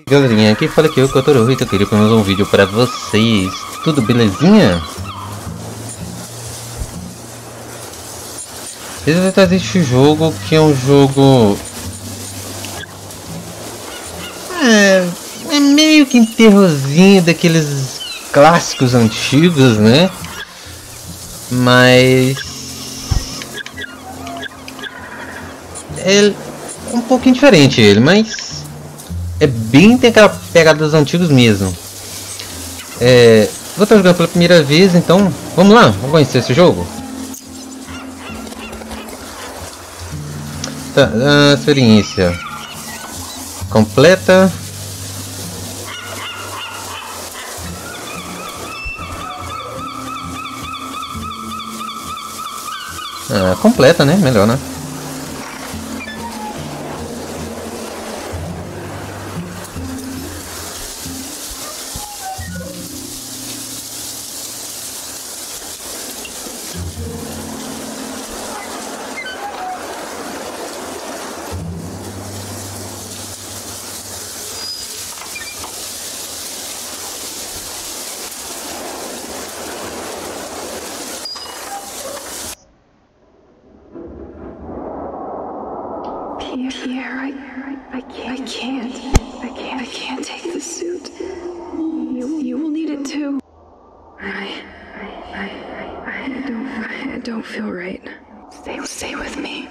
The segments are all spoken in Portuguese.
Galerinha, aqui fala que eu, Kotaro, eu queria pelo menos um vídeo pra vocês. Tudo belezinha? Eles vão trazer este jogo, que é um jogo... É meio que um terrorzinho daqueles clássicos antigos, né? Mas... é um pouquinho diferente ele, mas... é bem, tem aquela pegada dos antigos mesmo. Vou estar jogando pela primeira vez, então vamos lá, vamos conhecer esse jogo. Tá, a experiência completa. Completa, né? Melhor, né? Pierre, I can't take the suit. You will need it too. I don't feel right. Stay with me.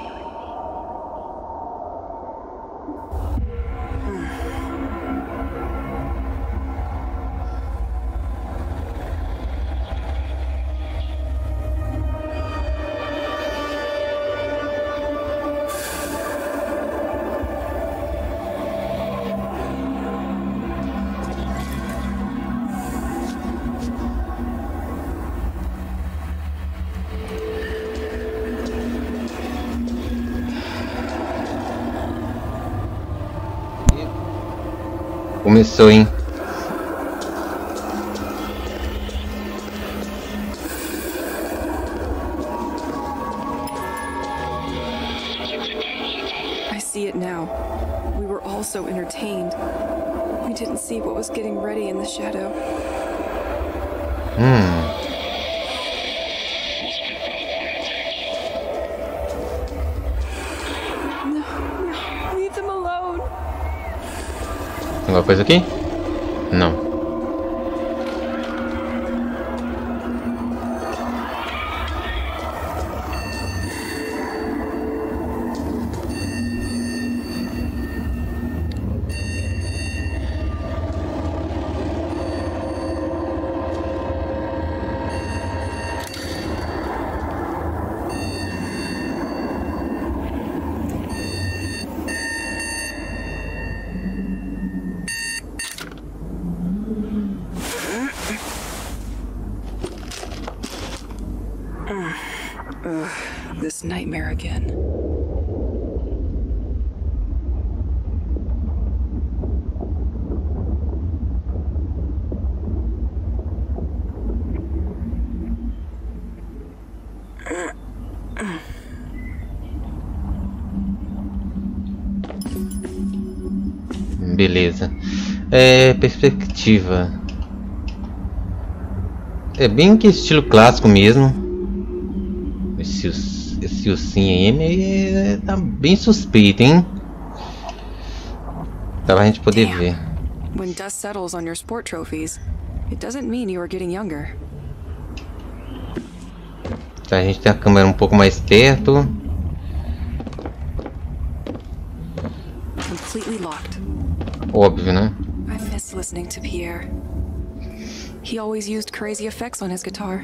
Começou, hein? I see it now. We were all so entertained. We didn't see what was getting ready in the shadow. No, leave them alone. Tem alguma coisa aqui? Não. This nightmare again. Beleza. Perspectiva. É bem que estilo clássico mesmo. Esse ursinho aí tá bem suspeito, hein? Dá pra gente poder ver. When dust settles on your sport trophies, it doesn't mean you are getting younger. Tá, a gente tem a câmera um pouco mais perto. Completely locked. Óbvio, né? I miss listening to Pierre. He always used crazy effects on his guitar.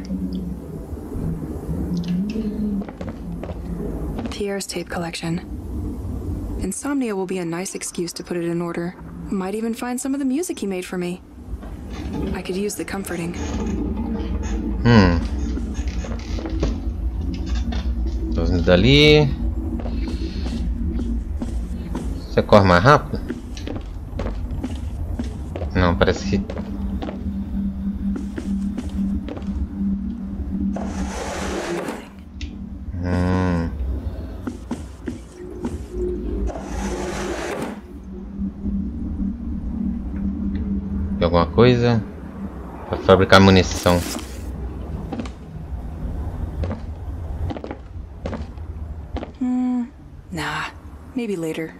Pierre's tape collection. Insomnia will be a nice excuse to put it in order. Might even find some of the music he made for me. I could use the comforting. Tô vindo dali. Você corre mais rápido? Não, parece que... alguma coisa para fabricar munição. Nah, maybe later.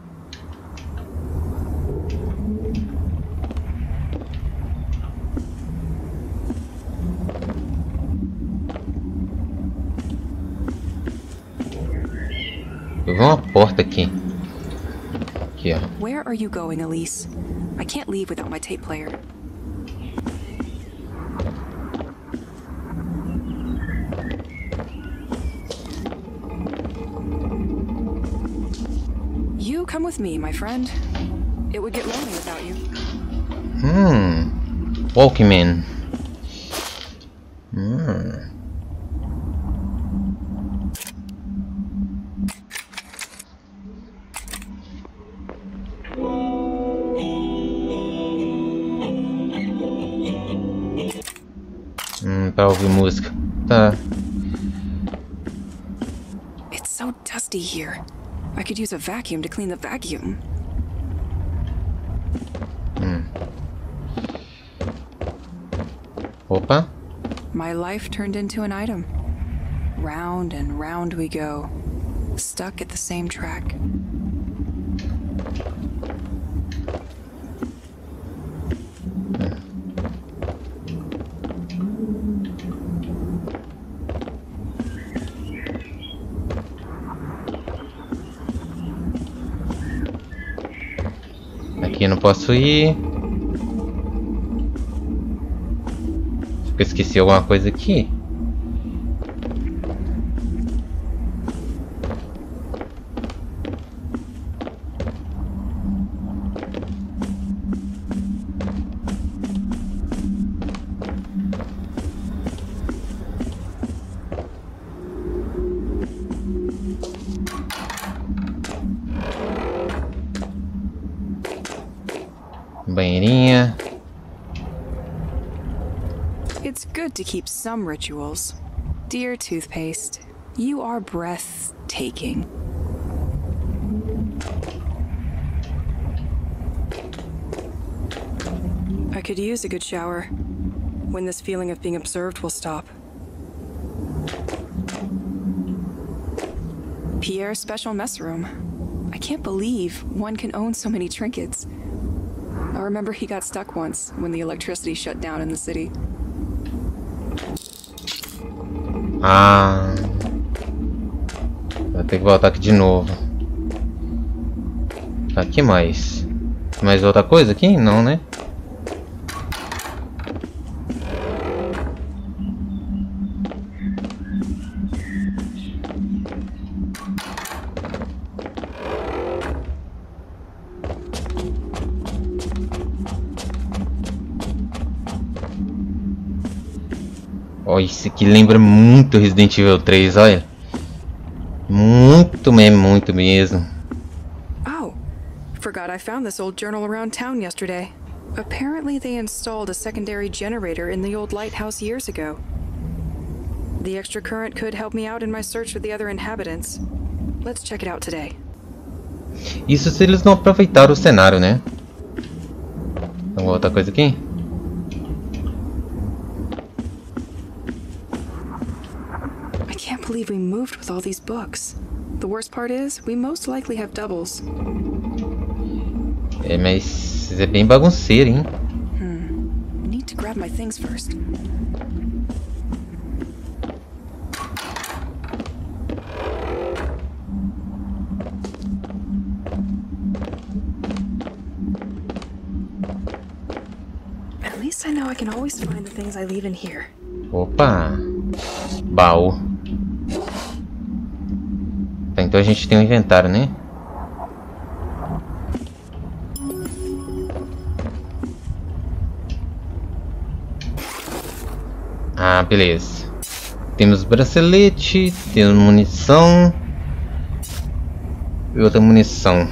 Eu vi uma porta aqui. Aqui, ó. Where are you going, Elise? I can't leave without my tape player. You come with me, my friend. It would get lonely without you. Walkman. Pra ouvir música. Tá. It's so dusty here. I could use a vacuum to clean the vacuum. Opa. My life turned into an item. Round and round we go, stuck at the same track. Aqui eu não posso ir. Eu esqueci alguma coisa aqui. Banheirinha. It's good to keep some rituals. Dear toothpaste, you are breathtaking. I could use a good shower. When this feeling of being observed will stop. Pierre's special mess room. I can't believe one can own so many trinkets. I remember he got stuck once when the electricity shut down in the city. Ah, vou ter que voltar aqui de novo. Tá, aqui mais. Mais outra coisa aqui? Não, né? Ó, isso aqui lembra muito Resident Evil 3, olha. Muito mesmo. Oh, forgot I found this old journal around town yesterday. Apparently they installed a secondary generator in the old lighthouse years ago. The extra current could help me out in my search for the other inhabitants. Let's check it out today. Isso se eles não aproveitaram o cenário, né? Então, outra coisa aqui. I can't believe we moved with all these books. The worst part is, we most likely have doubles. É, mas é bem bagunceiro, hein? Need to grab my things first. At least I know I can always find the things I leave in here. Opa! Baú. Tá, então a gente tem um inventário, né? Ah, beleza. Temos bracelete, temos munição e outra munição.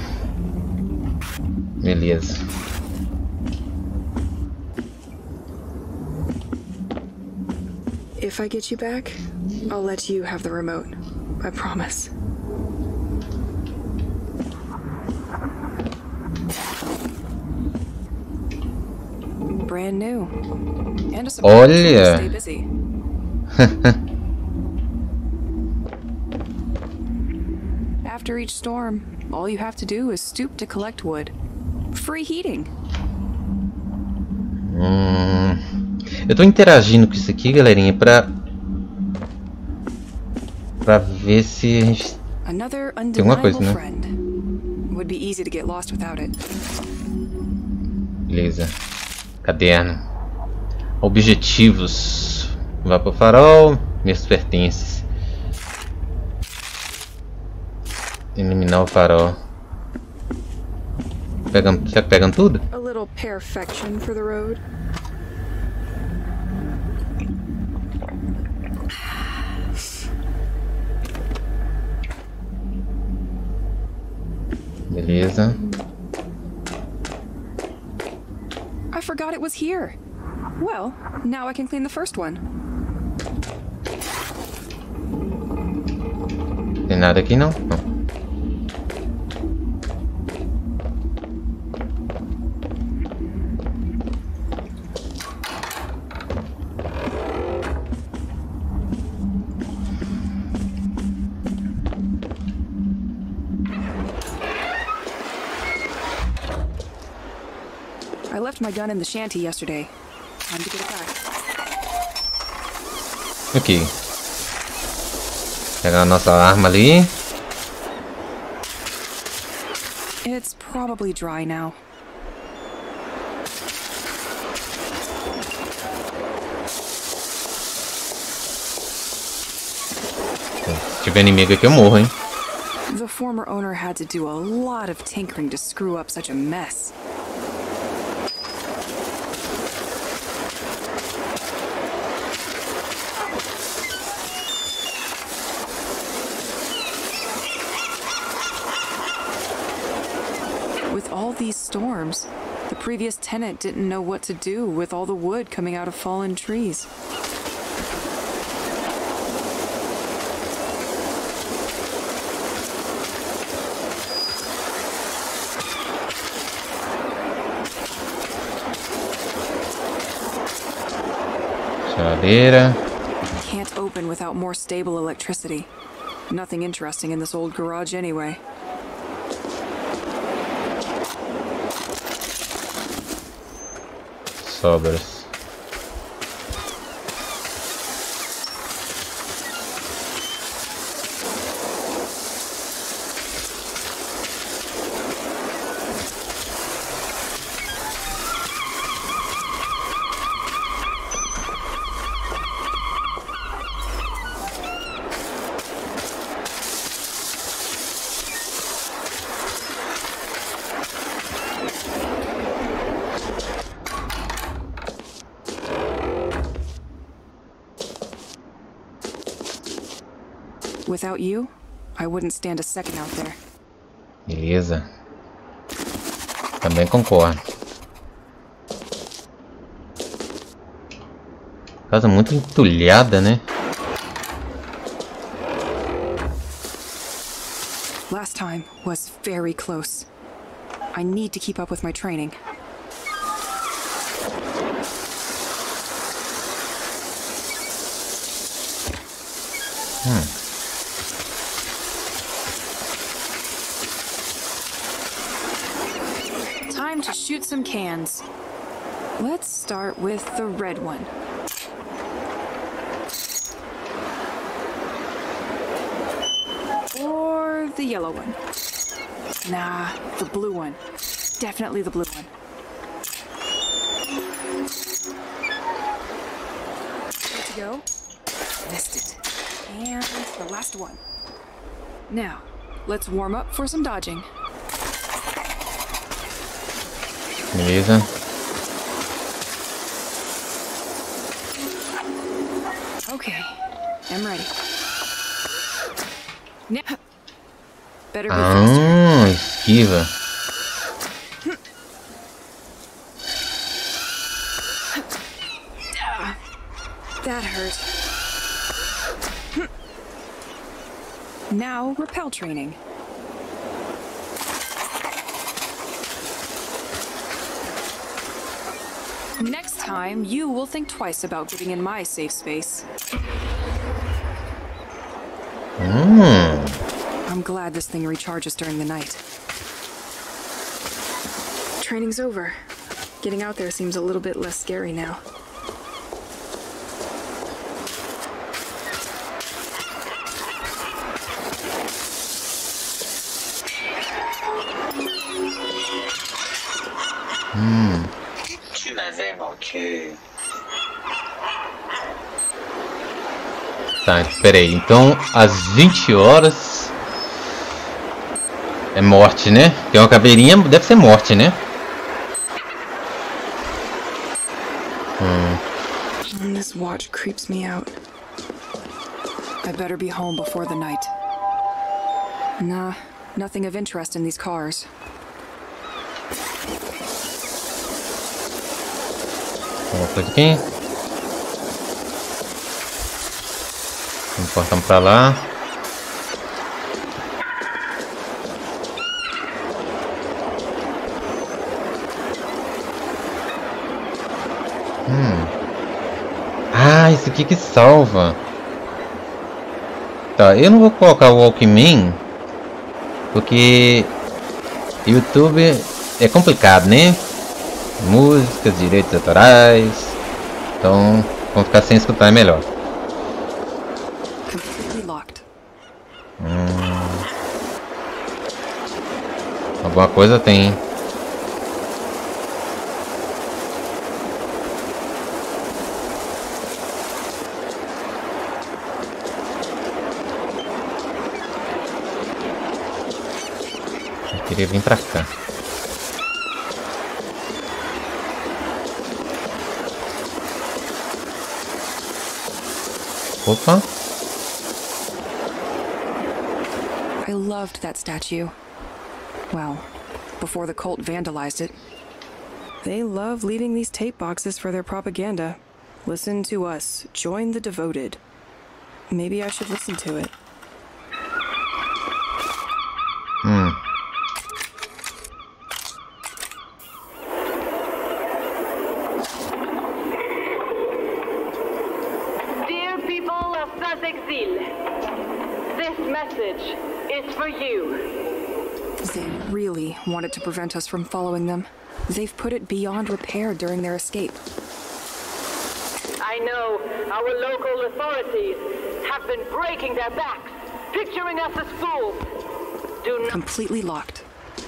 Beleza. If I get you back, I'll let you have the remote. I promise. brand new. And a surprise Olha. to stay busy. After each storm, all you have to do is stoop to collect wood. Free heating. Eu tô interagindo com isso aqui, galerinha, pra ver se a gente Another tem alguma coisa, undeniable né? friend. Would be easy to get lost without it. Beleza. Caderno. Objetivos. Vá pro farol. Meus pertences. Eliminar o farol. Será que pegam tudo? A little perfection for the road. Beleza. I forgot it was here. Well, now I can clean the first one. Tem nada aqui não? Não. I left my gun in the shanty yesterday. Time to get it back. Ok. Pegar a nossa arma ali. It's probably dry now. Se tiver inimigo aqui eu morro, hein? The former owner had to do a lot of tinkering to screw up such a mess. With all these storms, the previous tenant didn't know what to do with all the wood coming out of fallen trees. Geladeira. Can't open without more stable electricity. Nothing interesting in this old garage anyway. Sobras. Without you, I wouldn't stand a second out there. Beleza. Também concordo. Casa muito entulhada, né? Last time was very close. I need to keep up with my training. Time to shoot some cans. Let's start with the red one. Or the yellow one. Nah, the blue one. Definitely the blue one. Good to go? Missed it. And the last one. Now, let's warm up for some dodging. Beleza. Okay, I'm ready. Better be faster. Ah, esquiva. That hurt. Now, rappel training. Next time, you will think twice about getting in my safe space. I'm glad this thing recharges during the night. Training's over. Getting out there seems a little bit less scary now. Tá, peraí. Então, às 20 horas... É morte, né? Tem uma caveirinha, deve ser morte, né? This watch creeps me out. I better be home before the night. Nah, nothing of interest in these cars. Volta aqui. Importamos pra lá. Ah, isso aqui que salva. Tá, eu não vou colocar o Walkman porque YouTube é complicado, né? Músicas, direitos autorais. Então, vamos ficar sem escutar, é melhor. Alguma coisa tem. Eu queria vir pra cá. Opa. I loved that statue. Well, before the cult vandalized it. They love leaving these tape boxes for their propaganda. Listen to us. Join the devoted. Maybe I should listen to it. Dear people of Saint-Exil, this message is for you. They really wanted to prevent us from following them. They've put it beyond repair during their escape. I know our local authorities have been breaking their backs, picturing us as fools. Do not Completely locked.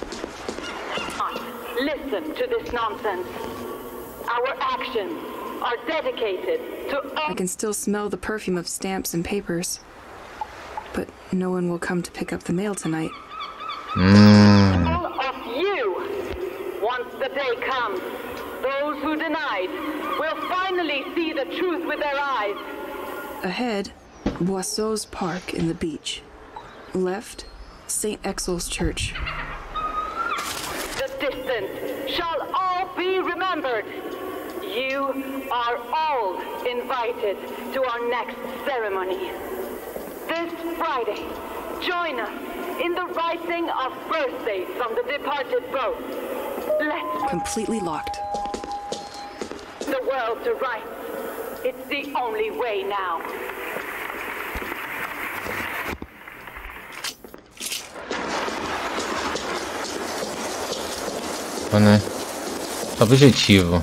listen to this nonsense. Our actions are dedicated to... I can still smell the perfume of stamps and papers. But no one will come to pick up the mail tonight. All of you. Once the day comes, those who denied will finally see the truth with their eyes. Ahead, Boisseau's Park in the beach. Left, St. Exel's Church. The distant shall all be remembered. You are all invited to our next ceremony. This Friday, join us in the writing of birthdays from the departed boat. Let's Completely locked. put the world to rights. It's the only way now. Né? Objetivo.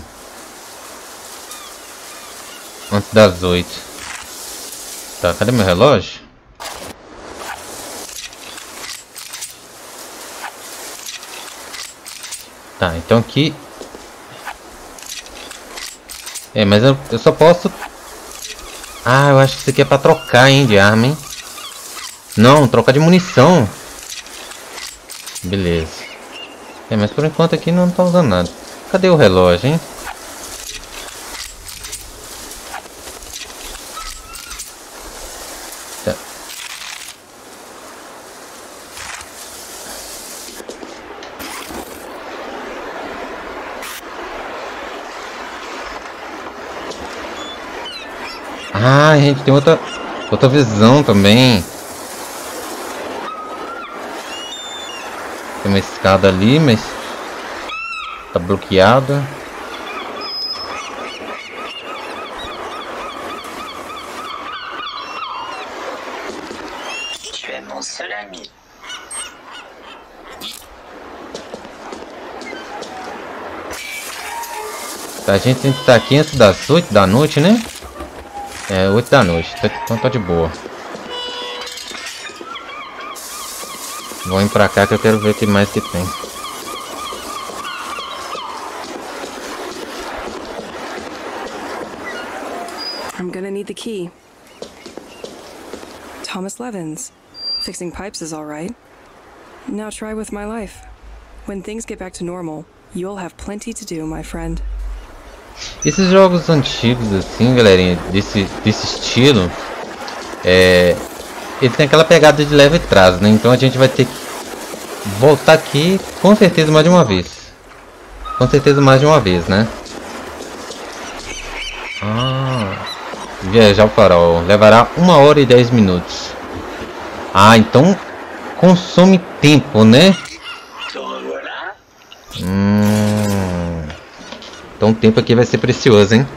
Antes das 8. Tá, cadê meu relógio? Tá, então aqui... É, mas eu só posso... Ah, eu acho que isso aqui é pra trocar, hein, de arma, hein? Não, trocar de munição. Beleza. É, mas por enquanto aqui não tá usando nada. Cadê o relógio, hein? Tá. Ah, a gente tem outra visão também. Tem uma escada ali, mas tá bloqueada. mon seul ami. A gente tem que estar aqui antes das 8 da noite, né? É, 8 da noite, então tá de boa. Vou ir pra cá que eu quero ver o que mais que tem. I'm gonna need the key. Thomas Levins. Fixing pipes is all right. Now try with my life. When things get back to normal, you'll have plenty to do, my friend. Esses jogos antigos assim, galerinha, desse estilo, ele tem aquela pegada de leve trás, né? Então a gente vai ter que voltar aqui com certeza mais de uma vez. Com certeza mais de uma vez, né? Viajar o farol levará 1 hora e 10 minutos. Então consome tempo, né? Então o tempo aqui vai ser precioso, hein?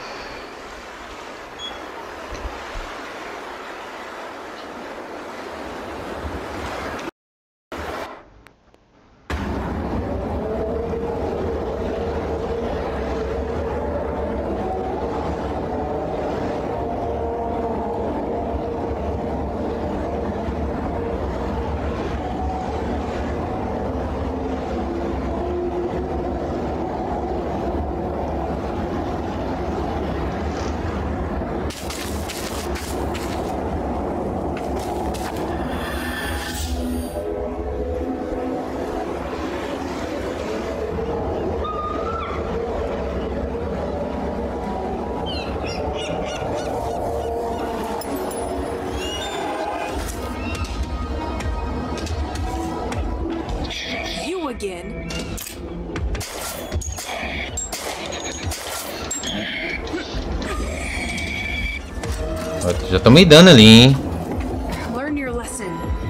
Again. Já tô me dando ali, hein? Learn your lesson.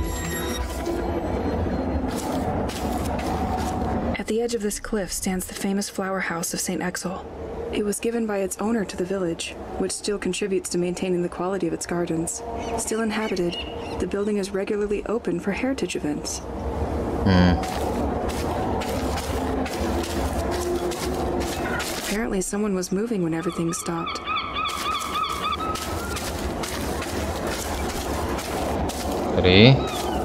At the edge of this cliff stands the famous flower house of St. Exel. It was given by its owner to the village, which still contributes to maintaining the quality of its gardens. Still inhabited, the building is regularly open for heritage events. Apparently someone was moving when everything stopped. Peraí.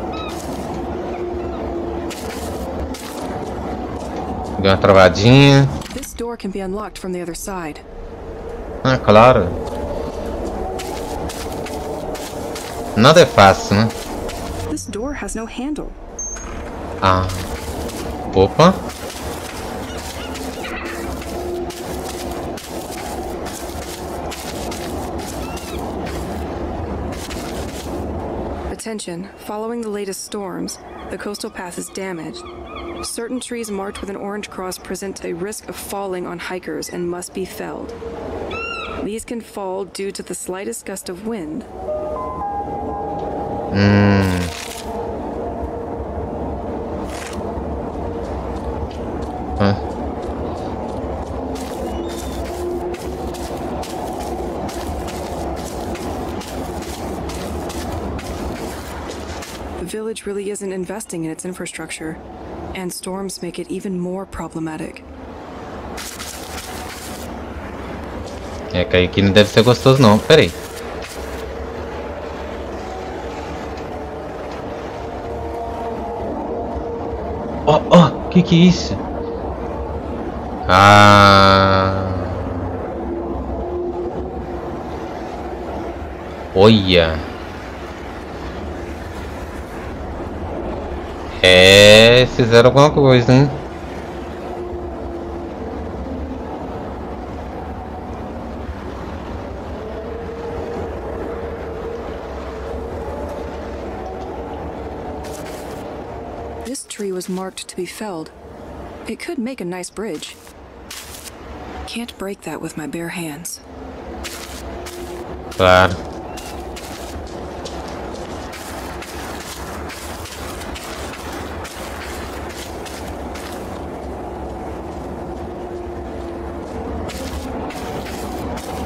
Deu uma travadinha. This door can be unlocked from the other side. Claro. Nada é fácil, né? This door has no handle. Opa. Attention, following the latest storms, the coastal path is damaged. Certain trees marked with an orange cross present a risk of falling on hikers and must be felled. These can fall due to the slightest gust of wind. The village really isn't investing in its infrastructure, and storms make it even more problematic. Cair aqui não deve ser gostoso não, peraí. Que é isso? Olha. Fizeram alguma coisa, hein? This tree was marked to be felled. It could make a nice bridge. Can't break that with my bare hands. Claro.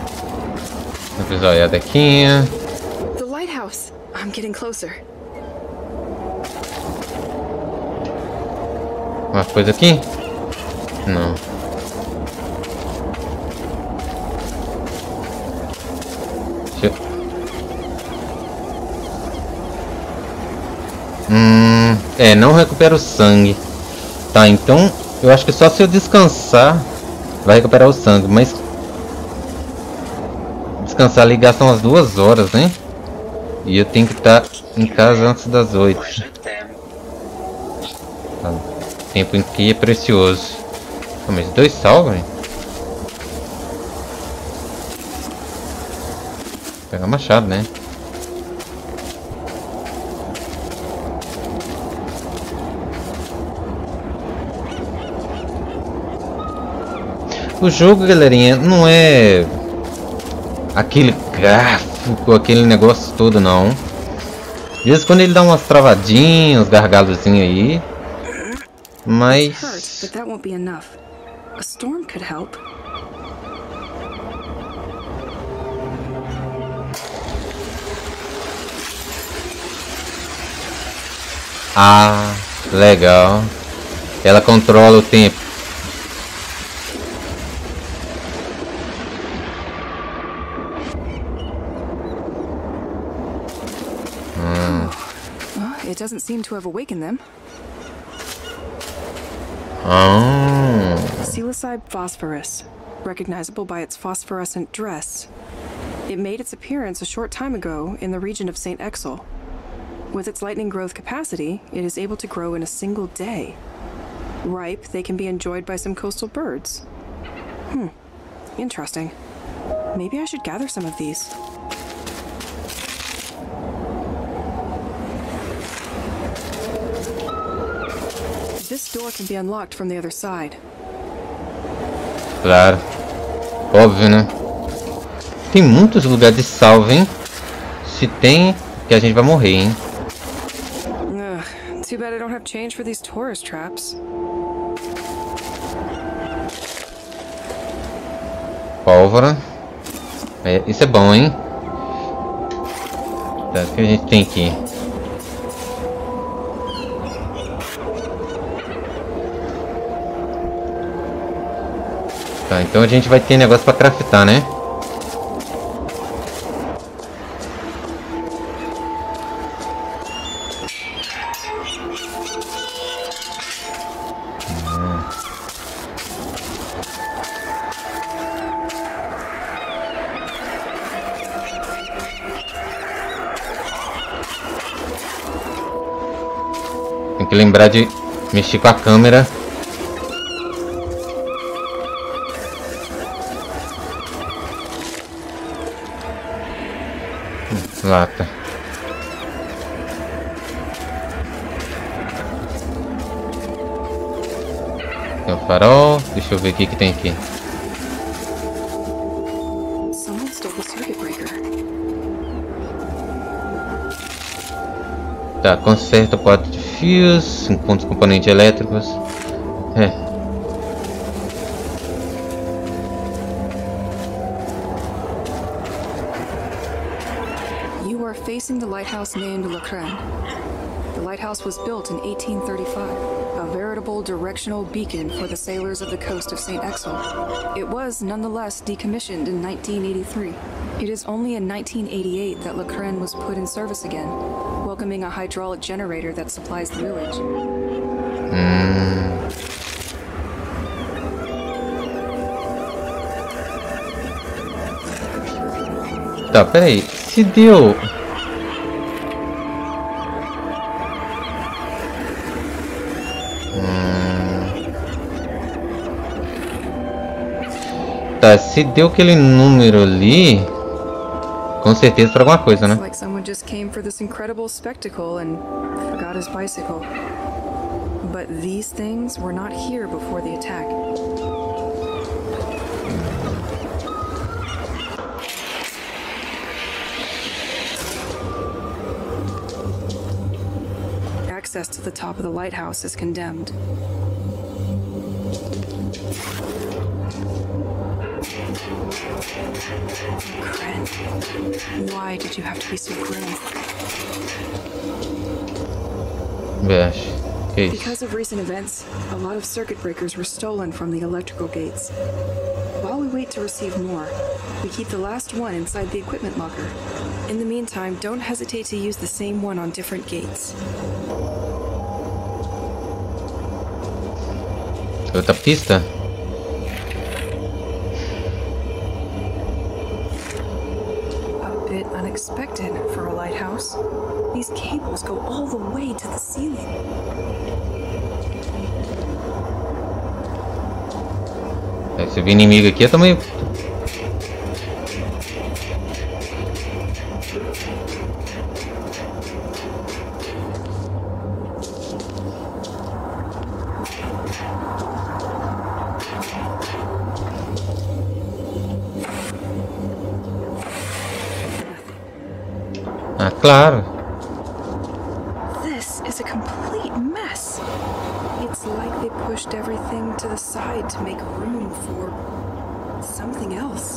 The lighthouse. I'm getting closer. Uma coisa aqui? Não. Deixa eu... não recupera o sangue. Tá, então eu acho que só se eu descansar vai recuperar o sangue, mas descansar ali gasta umas 2 horas, né? E eu tenho que estar em casa antes das 8. Tá. Tempo em que é precioso. Pô, mas 2 salvos, hein? Vou pegar o machado, né? O jogo, galerinha, não é aquele gráfico, aquele negócio todo, não. De vez em quando ele dá umas travadinhas, uns gargalozinhos aí. Mas... But that won't be enough. A storm could help. Ah, legal. Ela controla o tempo. It doesn't seem to have awakened them. Psilocybe phosphorus, recognizable by its phosphorescent dress. It made its appearance a short time ago in the region of St. Exel. With its lightning growth capacity, it is able to grow in a single day. Ripe, they can be enjoyed by some coastal birds. Interesting. Maybe I should gather some of these. This door can be unlocked from the other side. Claro. Óbvio, né? Tem muitos lugares de salvo, hein? Se tem, que a gente vai morrer, hein? Too bad I don't have change for these tourist traps. Pólvora. Isso é bom, hein? Tá, o que a gente tem aqui? Tá, então a gente vai ter negócio pra craftar, né? Tem que lembrar de mexer com a câmera. Lata. Tem o farol. Deixa eu ver o que tem aqui. Someone stole the circuit breaker. Tá, conserta 4 de fios, encontra os componentes elétricos. You are facing the lighthouse named Le Crane. The lighthouse was built in 1835, a veritable directional beacon for the sailors of the coast of St. Exel. It was nonetheless decommissioned in 1983. It is only in 1988 that Le Crane was put in service again, welcoming a hydraulic generator that supplies the village. Tá, peraí. Se deu... Tá, se deu aquele número ali, com certeza para alguma coisa, né? Like someone just came for this incredible spectacle and forgot his bicycle. But these things were not here before the attack. Access to the top of the lighthouse is condemned. Kren, why did you have to be so grim? Vesh. Que isso? Because of recent events, a lot of circuit breakers were stolen from the electrical gates. While we wait to receive more, we keep the last one inside the equipment locker. In the meantime, don't hesitate to use the same one on different gates. Outra pista? A bit unexpected for a lighthouse. These cables go all the way to the ceiling. Se vir inimigo aqui, eu tô meio... Ah, claro. This is a complete mess. It's like they pushed everything to the side to make room for something else.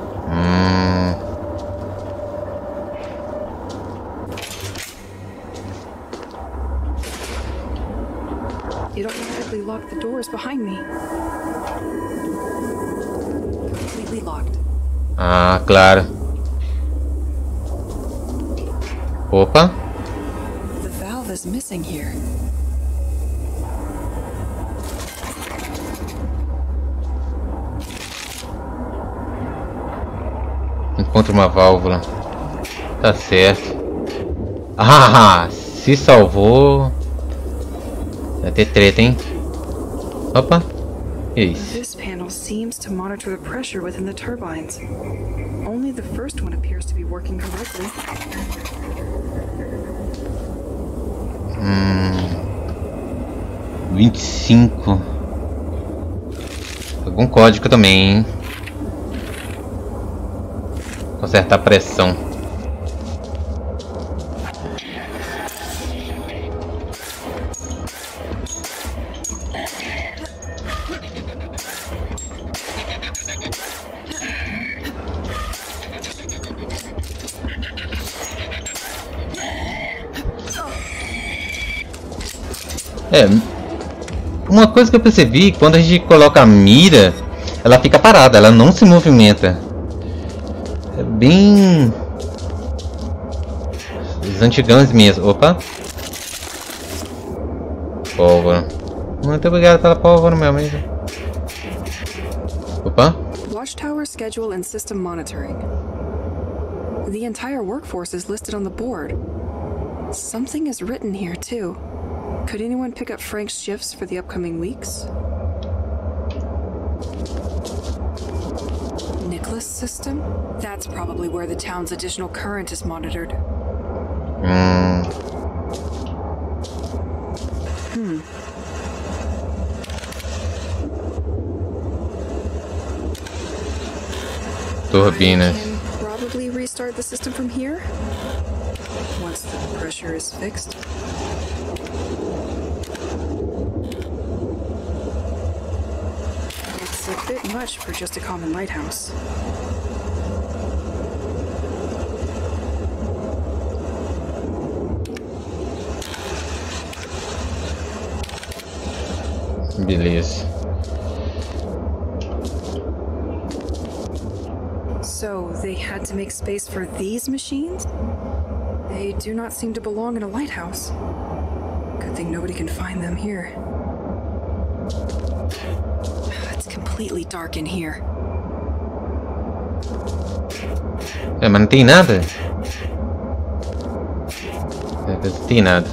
It automatically locked the doors behind me. Completely locked. Ah, claro. Opa. The valve is missing here. Encontra uma válvula. Tá certo. Ah, se salvou. Vai ter treta, hein? Opa. Que isso? This panel seems to monitor the pressure within the turbines. Only the first one appears to be working correctly. 25. Algum código também, hein? Consertar a pressão. Uma coisa que eu percebi, quando a gente coloca a mira, ela fica parada, ela não se movimenta. É bem... os antigãos mesmo. Opa. Pólvora. Muito obrigado pela pólvora, meu amigo. Opa. Watchtower schedule and system monitoring. The entire workforce is listed on the board. Something is written here, too. Could anyone pick up Frank's shifts for the upcoming weeks? Nicholas system? That's probably where the town's additional current is monitored. Turbinas. Can probably restart the system from here once the pressure is fixed. It's a bit much for just a common lighthouse. Beleza. So they had to make space for these machines? They do not seem to belong in a lighthouse. Good thing nobody can find them here. It's completely dark in here. Mas não tem nada? Não tem nada.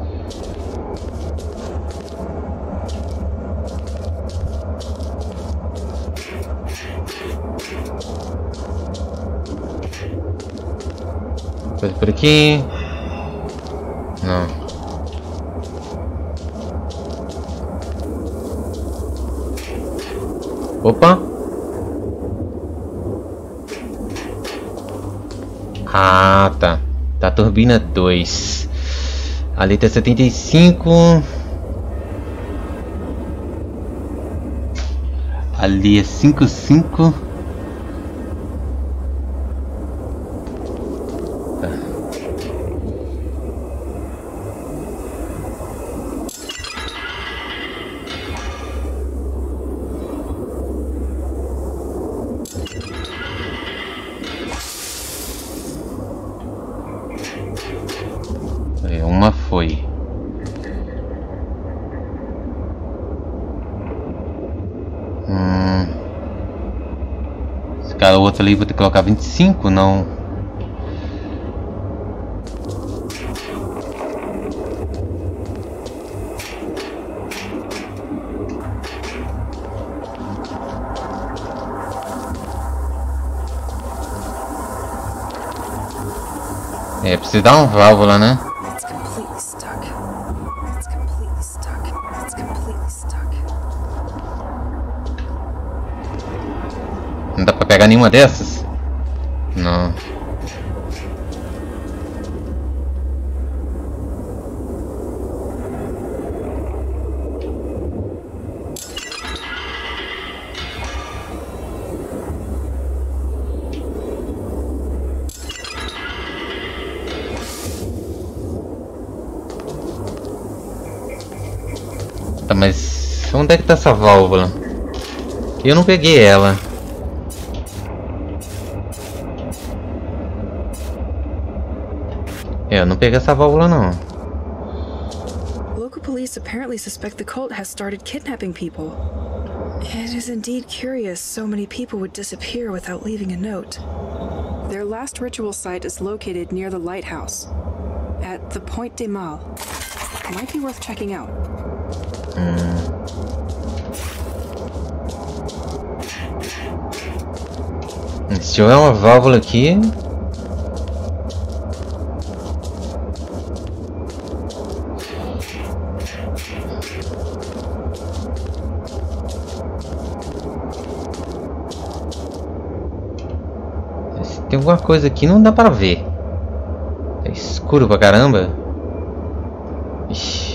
Coisa por aqui. Não. Opa. Ah, tá. Tá, turbina 2. Ali tá 75. Ali é 55. ela foi. Esse cara, o outro ali, vou ter que colocar 25, não. É, precisa dar uma válvula, né? It's completely stuck. It's completely stuck. It's completely stuck. Não dá pra pegar nenhuma dessas? Não. Tá, mas onde é que tá essa válvula? Eu não peguei ela. Eu não peguei essa válvula não. Local police apparently suspect the cult has started kidnapping people. It is indeed curious so many people would disappear without leaving a note. Their last ritual site is located near the lighthouse, at the Point des Mâles. Might be worth checking out. Se tiver uma válvula aqui... Se tem alguma coisa aqui, não dá pra ver. É escuro pra caramba. Ixi.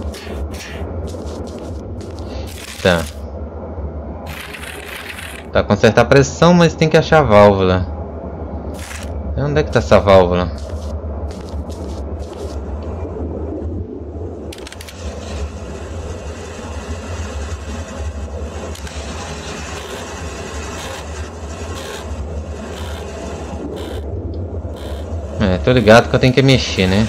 Tá. Tá, consertar a pressão, mas tem que achar a válvula. Onde é que tá essa válvula? É, tô ligado que eu tenho que mexer, né?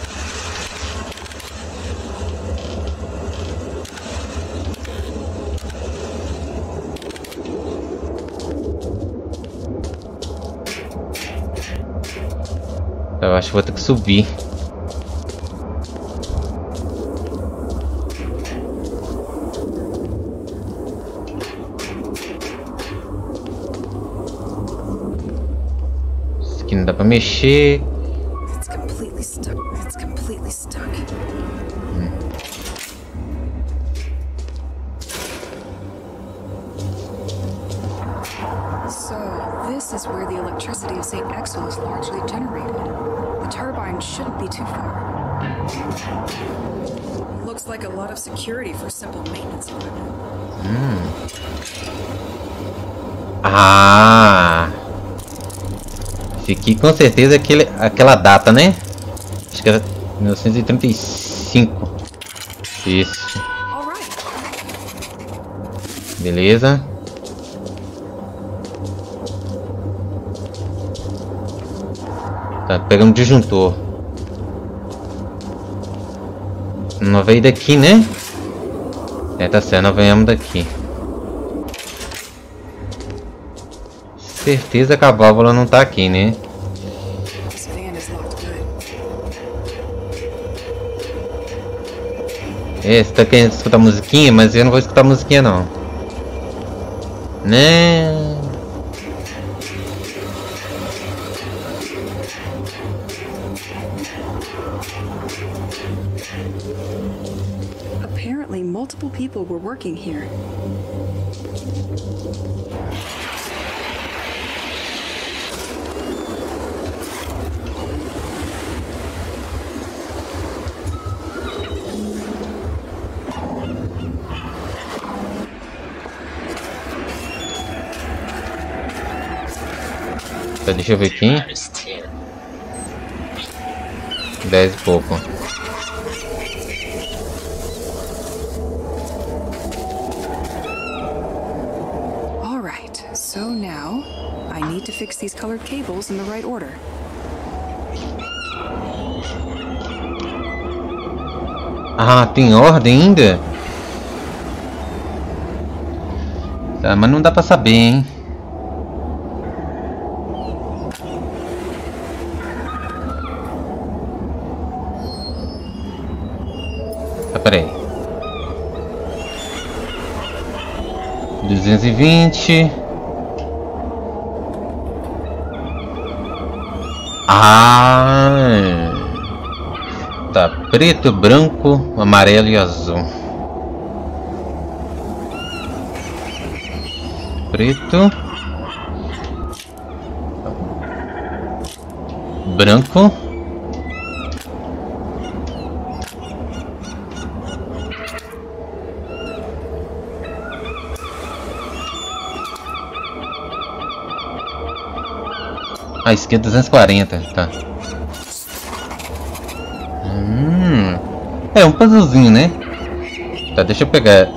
Eu acho que vou ter que subir. Isso aqui não dá pra mexer. It's completely stuck. It's completely stuck. So, this is where the electricity of St. Exel is largely generated. The turbine shouldn't be too far. Looks like a lot of security for simple maintenance equipment. Ah! Esse aqui com certeza é aquela data, né? Acho que era 1935. Isso. All right. Beleza. Tá, pegando um disjuntor. Não veio daqui, né? É, tá certo, nós venhamos daqui. Certeza que a válvula não tá aqui, né? This fan is locked good. É, você tá querendo escutar musiquinha, mas eu não vou escutar musiquinha não. Né? Apparently, multiple people were working here. Tá, deixa eu ver aqui. 10 e pouco. All right, so now I need to fix these colored cables in the right order. Ah, tem ordem ainda? Tá, mas não dá pra saber, hein? Tá, peraí. 220. Ah! Tá, preto, branco, amarelo e azul. Preto, branco, a esquerda 240, tá. É um puzzlezinho, né? Tá, deixa eu pegar.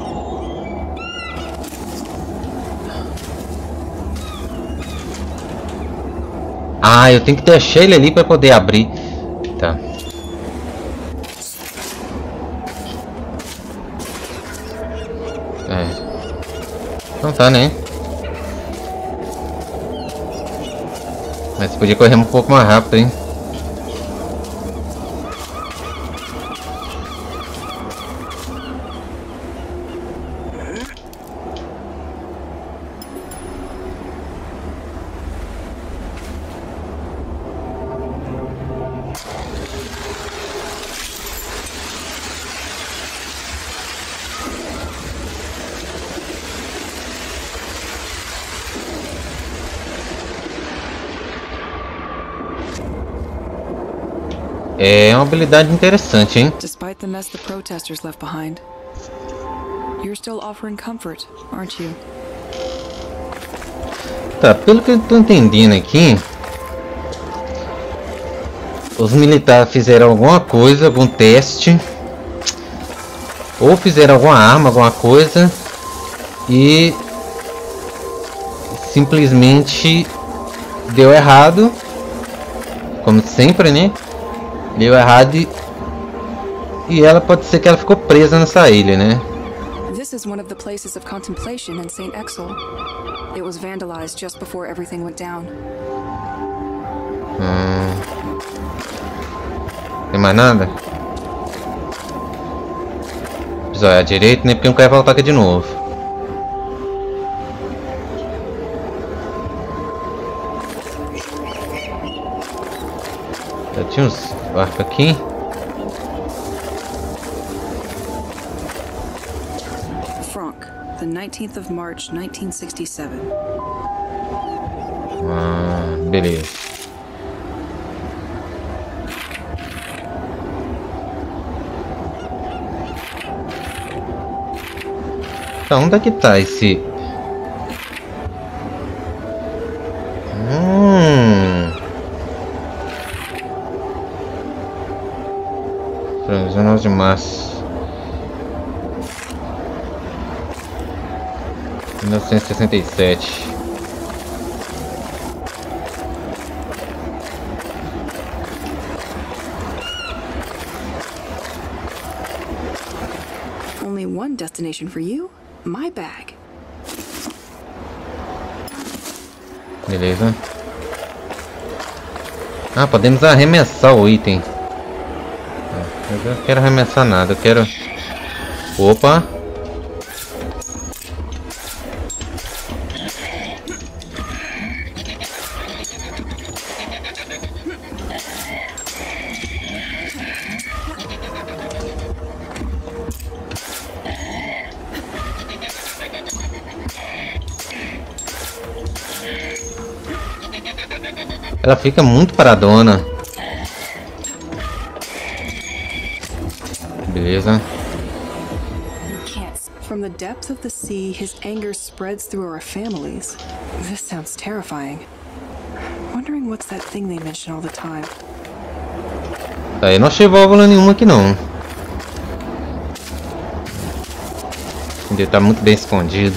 Ah, eu tenho que deixar ele ali para poder abrir. Tá. É. Então tá, né? Mas podia correr um pouco mais rápido, hein? É uma habilidade interessante, hein? Despite the mess the protesters left behind, you're still offering comfort, aren't you? Tá, pelo que eu tô entendendo aqui, os militares fizeram alguma coisa, algum teste, ou fizeram alguma arma, alguma coisa, e simplesmente deu errado, como sempre, né? Deu errado e ela pode ser que ela ficou presa nessa ilha, né? This is one of the places of contemplation in St. Exel. It was vandalized just before everything went down. Tem mais nada? Olha à direita, né? Porque não quer voltar aqui de novo. Já tinha uns barcos aqui. Franck, the 19th of March, 1967. Ah, beleza. Tá, onde é que tá esse... Provisional de março 1967. Only one destination for you? My bag. Beleza. Ah, podemos arremessar o item. Eu não quero arremessar nada, eu quero... Opa! Ela fica muito paradona. Beleza. From the depth of the sea, his anger spreads through our families. This sounds terrifying. Wondering what's that thing they mention all the time. Tá, eu não achei válvula nenhuma aqui não. Ele tá muito bem escondido.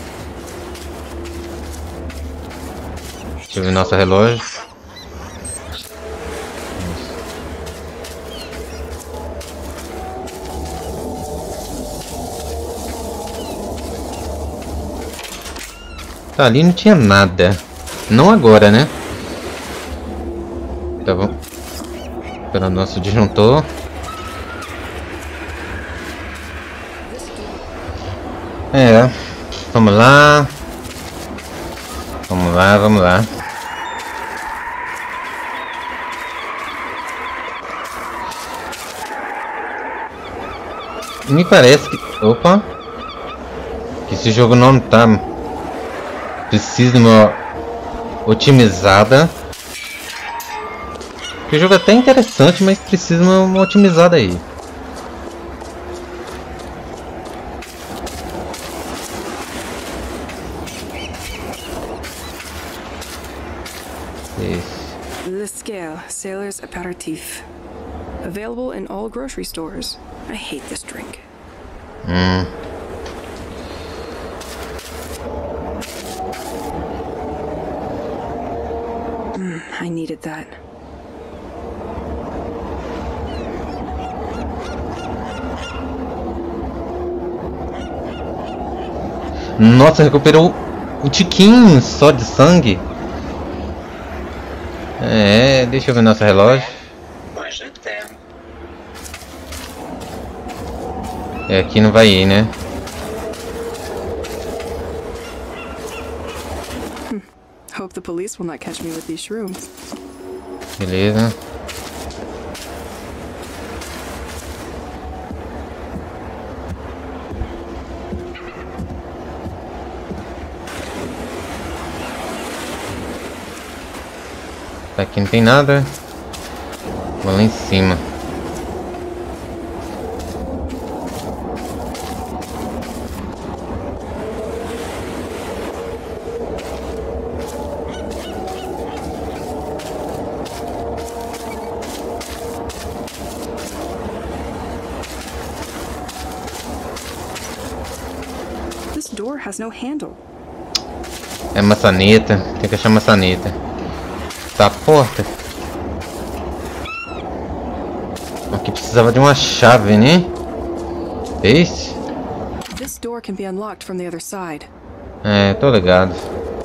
Deixa eu ver nosso relógio. Tá, ali não tinha nada. Não agora, né? Tá bom. Pelo nosso disjuntor. É. Vamos lá. Vamos lá, vamos lá. Me parece que... Opa! Que esse jogo não tá... Precisa de uma... otimizada. O jogo é até interessante, mas precisa de uma otimizada aí. Le Scale, Sailor's Aperitif. Available in all grocery stores. I hate this drink. I needed that. Nossa, recuperou um tiquinho só de sangue. É, deixa eu ver nosso relógio. É, aqui não vai ir, né? Hope the police will not catch me with these shrooms. Beleza. Aqui não tem nada. Vou lá em cima. This door has no handle. É maçaneta. Tem que achar maçaneta. Tá a porta. Aqui precisava de uma chave, né? Esse? This door can be unlocked from the other side. É, tô ligado.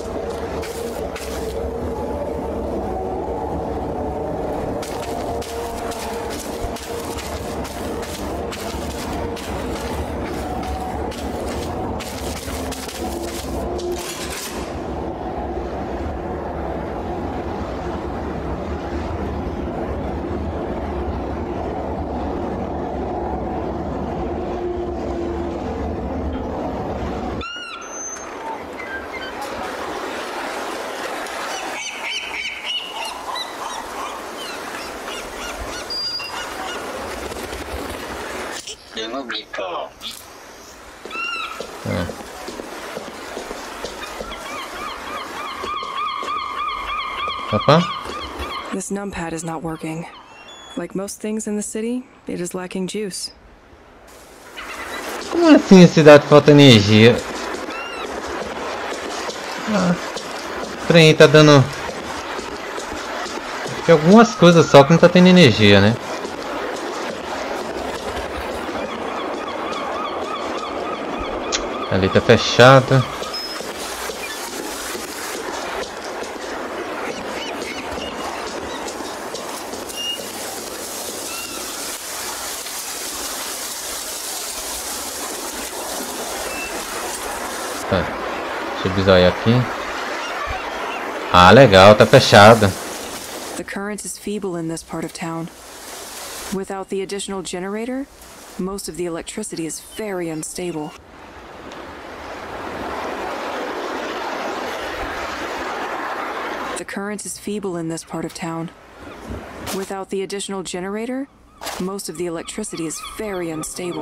Opa. This numpad is not working. Like most things in the city, it is lacking juice. Como assim a cidade falta energia? Ah, trem tá dando... Tem algumas coisas só que não tá tendo energia, né? Ali tá fechado. Tá. Deixa eu bisoiar aqui. Ah, legal, tá fechado. The current is feeble in this part of town. Without the additional generator, most of the electricity is very unstable. The current is feeble in this part of town. Without the additional generator, most of the electricity is very unstable.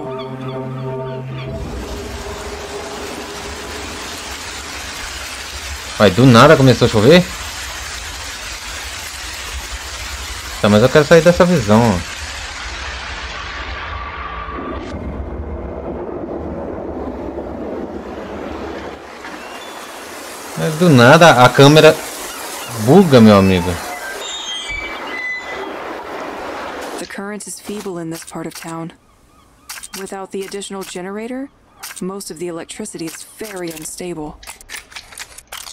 Vai, do nada começou a chover? Tá, mas eu quero sair dessa visão. Mas do nada a câmera buga, meu amigo. The current is feeble in this part of town. Without the additional generator, most of the electricity is very unstable.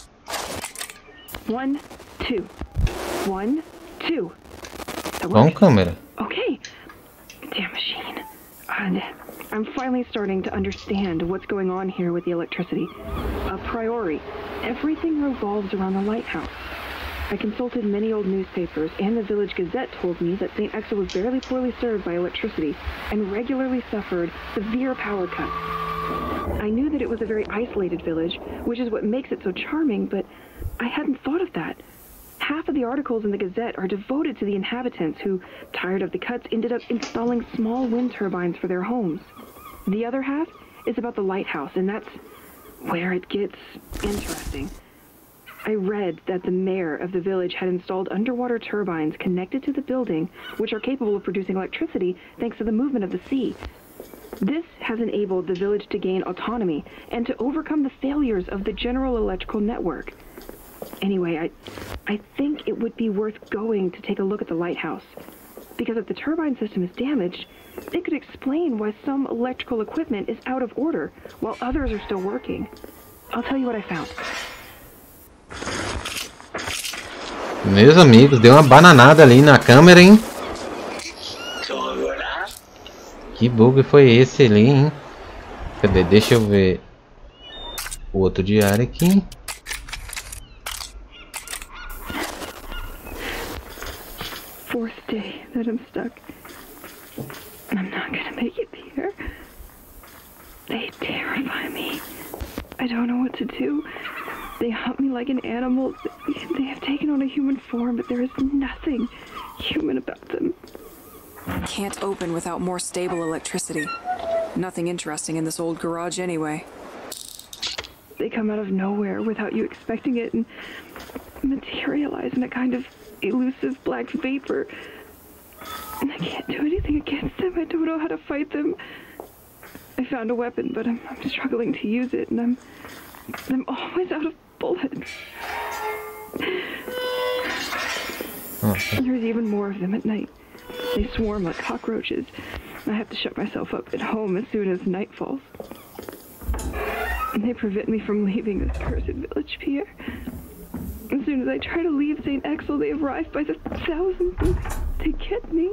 1, 2. 1, 2. Bom, câmera. Okay. Damn machine. I'm finally starting to understand what's going on here with the electricity. A priori, everything revolves around the lighthouse. I consulted many old newspapers, and the Village Gazette told me that St. Exel was barely poorly served by electricity and regularly suffered severe power cuts. I knew that it was a very isolated village, which is what makes it so charming, but I hadn't thought of that. Half of the articles in the Gazette are devoted to the inhabitants who, tired of the cuts, ended up installing small wind turbines for their homes. The other half is about the lighthouse, and that's where it gets interesting. I read that the mayor of the village had installed underwater turbines connected to the building, which are capable of producing electricity thanks to the movement of the sea. This has enabled the village to gain autonomy and to overcome the failures of the general electrical network. Anyway, I think it would be worth going to take a look at the lighthouse, because if the turbine system is damaged, it could explain why some electrical equipment is out of order while others are still working. I'll tell you what I found. Meus amigos, deu uma bananada ali na câmera, hein? Que bug foi esse ali, hein? Cadê? Deixa eu ver o outro diário aqui. Fourth day that I'm stuck. I'm not gonna make it here. They terrify me. I don't know what to do. They hunt me like an animal. They have taken on a human form, but there is nothing human about them. Can't open without more stable electricity. Nothing interesting in this old garage anyway. They come out of nowhere without you expecting it and materialize in a kind of elusive black vapor. And I can't do anything against them. I don't know how to fight them. I found a weapon, but I'm struggling to use it, and I'm always out of bullets. There's even more of them at night. They swarm like cockroaches. I have to shut myself up at home as soon as night falls. And they prevent me from leaving this cursed village, Pierre. As soon as I try to leave St. Exel, they arrive by the thousands to get me.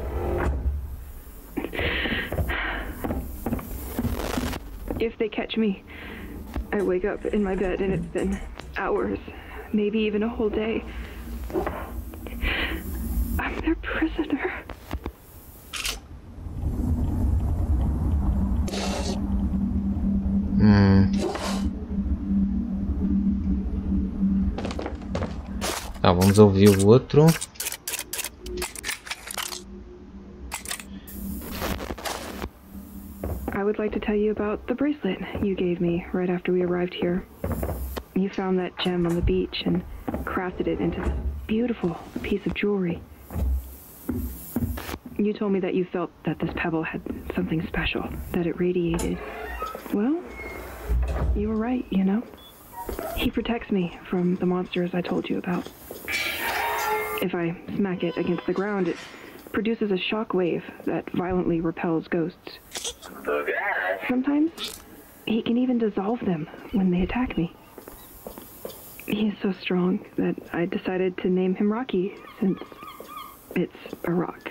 If they catch me, I wake up in my bed and it's been hours, maybe even a whole day. I'm their prisoner. Tá, vamos ouvir o outro. I would like to tell you about the bracelet you gave me right after we arrived here. You found that gem on the beach and crafted it into this beautiful piece of jewelry. You told me that you felt that this pebble had something special, that it radiated. Well, you were right, you know? He protects me from the monsters I told you about. If I smack it against the ground, it produces a shock wave that violently repels ghosts. Sometimes, he can even dissolve them when they attack me. He is so strong that I decided to name him Rocky, since it's a rock.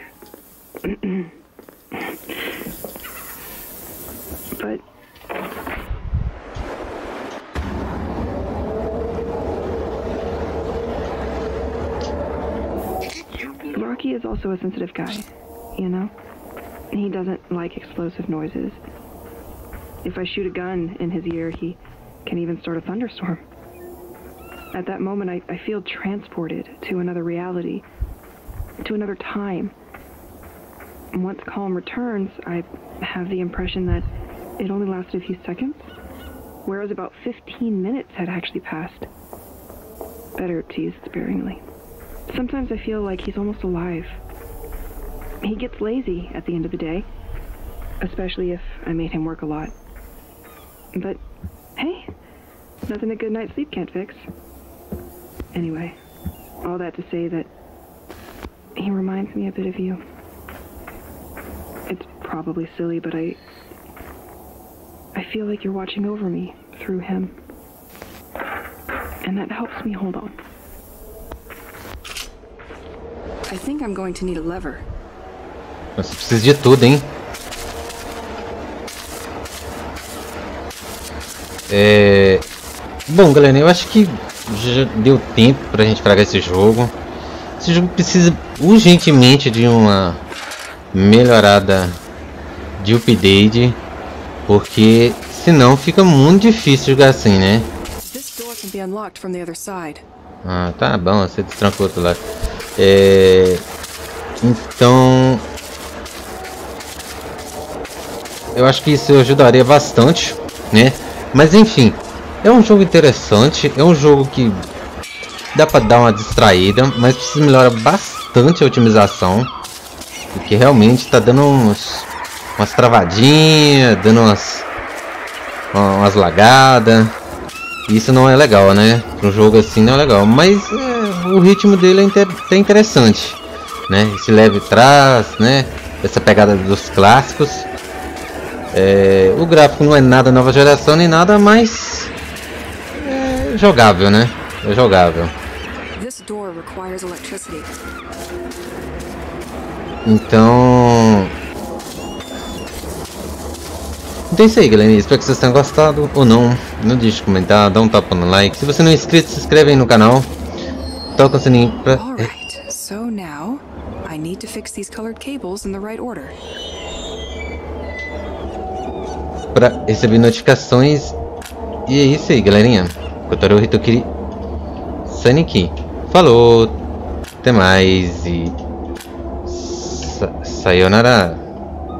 But Rocky is also a sensitive guy, you know? He doesn't like explosive noises. If I shoot a gun in his ear, he can even start a thunderstorm. At that moment, I feel transported to another reality, to another time. And once calm returns, I have the impression that it only lasted a few seconds, whereas about 15 minutes had actually passed. Better to use it sparingly. Sometimes I feel like he's almost alive. He gets lazy at the end of the day, especially if I made him work a lot. But, hey, nothing a good night's sleep can't fix. Anyway, all that to say that he reminds me a bit of you. It's probably silly, but I feel like you're watching over me through him. And that helps me hold on. I think I'm going to need a lever. Você precisa de tudo, hein? Bom, galera, eu acho que já deu tempo pra gente fragar esse jogo. Esse jogo precisa urgentemente de uma melhorada de update, porque senão fica muito difícil jogar assim, né? This door can be unlocked from the other side. Ah, tá bom, você destrancou outro lado. Então eu acho que isso ajudaria bastante, né? Mas enfim, é um jogo interessante, é um jogo que dá pra dar uma distraída, mas precisa melhorar bastante a otimização, porque realmente tá dando umas travadinhas, dando umas lagadas. Isso não é legal, né? Para um jogo assim não é legal, mas o ritmo dele é até interessante, né? Esse leve trás, né? Essa pegada dos clássicos. O gráfico não é nada nova geração nem nada, mas é jogável, né? É jogável. This door requires electricity. Então é isso aí, galera. Espero que vocês tenham gostado ou não. Não deixe de comentar, dá um tapa no like. Se você não é inscrito, se inscreve aí no canal. Toca o sininho pra... Alright, so now I need to fix these colored cables in the right order. Pra receber notificações. E é isso aí, galerinha. Kotaro Hitokiri saindo aqui. Falou, até mais e sayonara.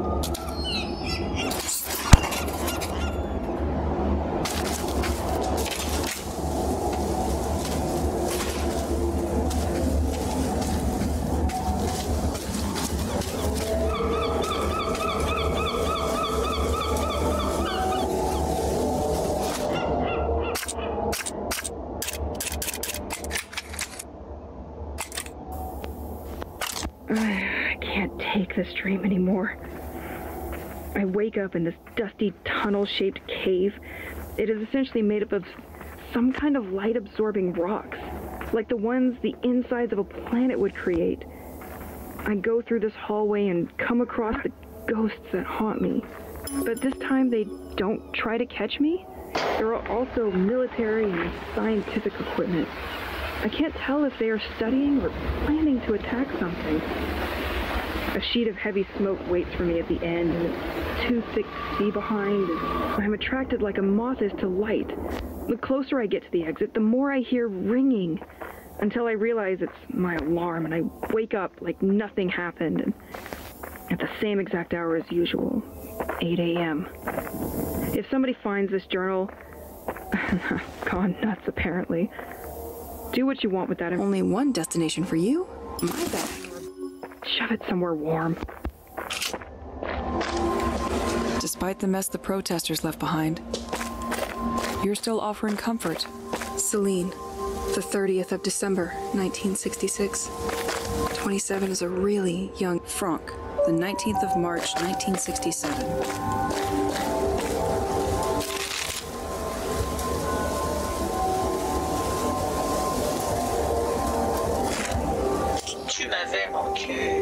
I can't take this dream anymore. I wake up in this dusty tunnel-shaped cave. It is essentially made up of some kind of light-absorbing rocks, like the ones the insides of a planet would create. I go through this hallway and come across the ghosts that haunt me. But this time they don't try to catch me. There are also military and scientific equipment. I can't tell if they are studying or planning to attack something. A sheet of heavy smoke waits for me at the end, and it's too thick to see behind, and I'm attracted like a moth is to light. The closer I get to the exit, the more I hear ringing, until I realize it's my alarm, and I wake up like nothing happened, and at the same exact hour as usual, 8 a.m. If somebody finds this journal, gone nuts apparently. Do what you want with that. Only one destination for you? My bag. Shove it somewhere warm. Despite the mess the protesters left behind, you're still offering comfort. Celine, the 30th of December, 1966. 27 is a really young. Franck, the 19th of March, 1967. Tu m'avais manqué.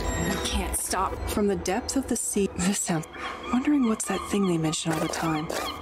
From the depth of the sea, this sounds... Wondering what's that thing they mention all the time.